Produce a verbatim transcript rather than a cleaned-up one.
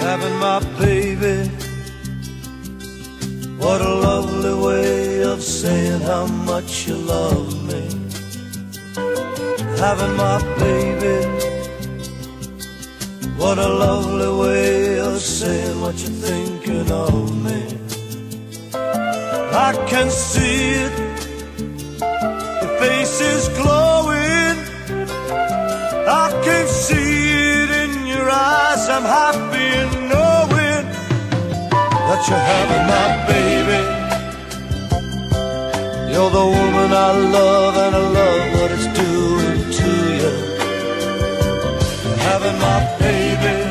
having my baby. What a lovely way of saying how much you love me. Having my baby. What a lovely way of saying what you're thinking of me. I can see it, your face is glowing. I can see it in your eyes. I'm happy in knowing that you're having my baby. You're the woman I love, and I love what it's doing to you. Having my baby.